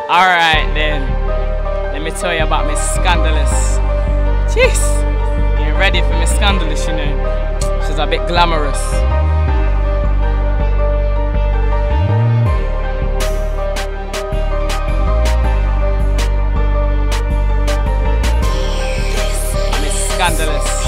Alright then, let me tell you about Miss Scandalous. Jeez, you ain't ready for Miss Scandalous, you know. She's a bit glamorous. Miss Scandalous.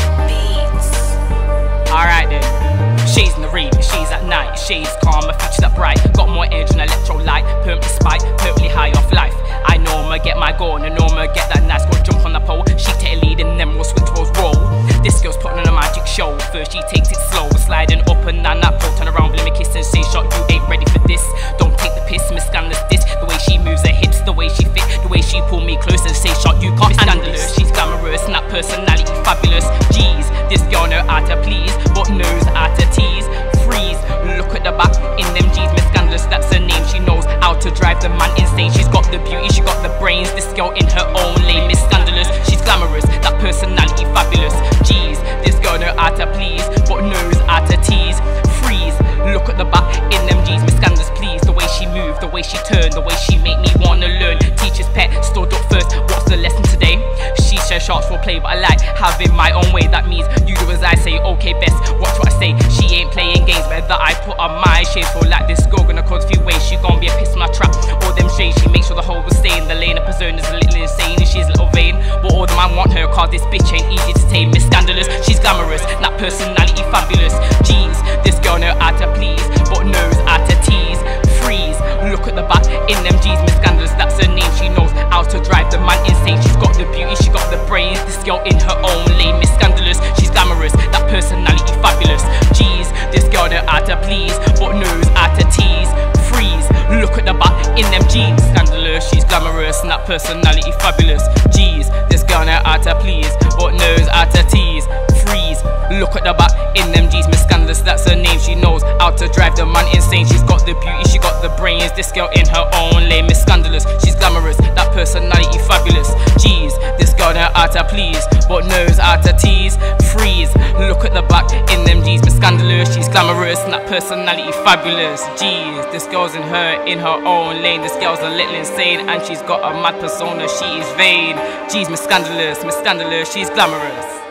Alright then. Shades in the rain, shades at night, shades calm, my future's up bright. Got more edge than electrolyte, permanently spike, permanently high off life. I know I'ma get my goal, and I know I'ma get that nice go jump on the pole. She take a lead and then we'll switch roles roll. This girl's putting on a magic show. First she takes it slow, sliding up and down that pole. Turn around, let me kiss and say, shot, you ain't ready for this. Don't take the piss, Miss Scandalous this. The way she moves her hips, the way she fit, the way she pull me close and say, shot, you can't handle her. She's glamorous and that personality fabulous. Jeez, this girl know how to please, but knows how to tease. Freeze, look at the back in them G's. Miss Scandalous, that's her name. She knows how to drive the man insane. She's got the beauty, she got the brains. This girl in her own lane. Miss Scandalous, she's glamorous, that personality fabulous. Jeez, this girl know how to please, but knows how to tease. Freeze, look at the back in them G's. Miss Scandalous, please, the way she move, the way she turn, the way she make me wanna learn. Teacher's pet, stood up first. What's the lesson today? She says shots for play, but I like having my own way. That means you do as I say, okay best. Watch what I say. She ain't playing games, but that I put on my shades. For like this girl gonna cause a few ways. She gon' be a piss on my trap. All them shades, she makes sure the whole will stay in the lane. Her persona is a little insane, and she's a little vain. But all the man want her, cause this bitch ain't easy to tame. Miss Scandalous, she's glamorous, that personality fabulous. Jeez, this girl know how to please, but knows how to tease. Freeze, look at the back in them G's. Miss Scandalous, that's her name. She knows how to drive the man insane. She's got the beauty, she got the brains. This girl in her own lane. Miss Scandalous, she's glamorous, that personality fabulous. Jeez, this girl know how to please, but knows how to tease. Freeze, look at the back in them jeans. Scandalous, she's glamorous and that personality fabulous. Jeez, this girl know how to please, but knows how to tease. Freeze, look at the back in them G's. Miss Scandalous, that's her name. She knows how to drive the man insane. She's got the beauty, she got the brains. This girl in her own lane. Miss Scandalous, she's glamorous, that personality fabulous. Jeez, this girl know how to please, but knows how to tease. Freeze, look at the back in them G's. Miss Scandalous, she's glamorous and that personality fabulous. Jeez, this girl's in her own lane. This girl's a little insane, and she's got a mad persona. She is vain. Jeez, Miss Scandalous, she's glamorous.